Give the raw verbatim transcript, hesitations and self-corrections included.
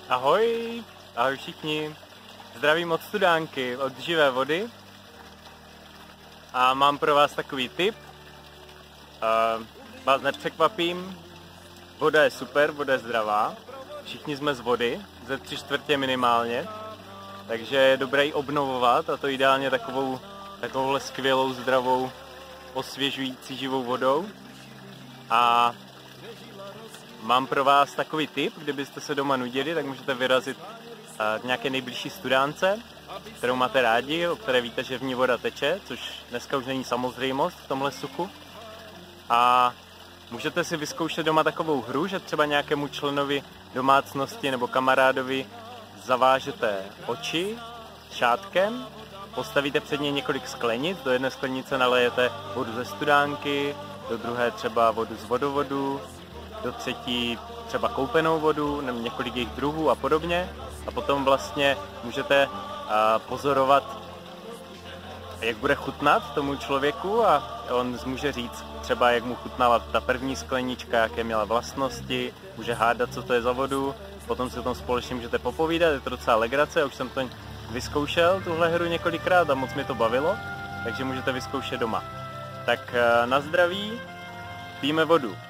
Ahoj, ahoj všichni. Zdravím od Studánky, od živé vody. A mám pro vás takový tip. Uh, vás nepřekvapím. Voda je super, voda je zdravá. Všichni jsme z vody, ze tři čtvrtě minimálně. Takže je dobré ji obnovovat, a to ideálně takovou, takovouhle skvělou, zdravou, osvěžující živou vodou. A mám pro vás takový tip, kdybyste se doma nudili, tak můžete vyrazit k nějaké nejbližší studánce, kterou máte rádi, o které víte, že v ní voda teče, což dneska už není samozřejmost v tomhle suchu. A můžete si vyzkoušet doma takovou hru, že třeba nějakému členovi domácnosti nebo kamarádovi zavážete oči šátkem, postavíte před něj několik sklenic, do jedné sklenice nalejete vodu ze studánky, do druhé třeba vodu z vodovodu, do třetí třeba koupenou vodu, nebo několik jejich druhů a podobně. A potom vlastně můžete pozorovat, jak bude chutnat tomu člověku, a on může říct třeba, jak mu chutnala ta první sklenička, jaké měla vlastnosti, může hádat, co to je za vodu, potom si o tom společně můžete popovídat, je to docela legrace, už jsem to vyzkoušel, tuhle hru několikrát a moc mi to bavilo, takže můžete vyzkoušet doma. Tak na zdraví, pijeme vodu.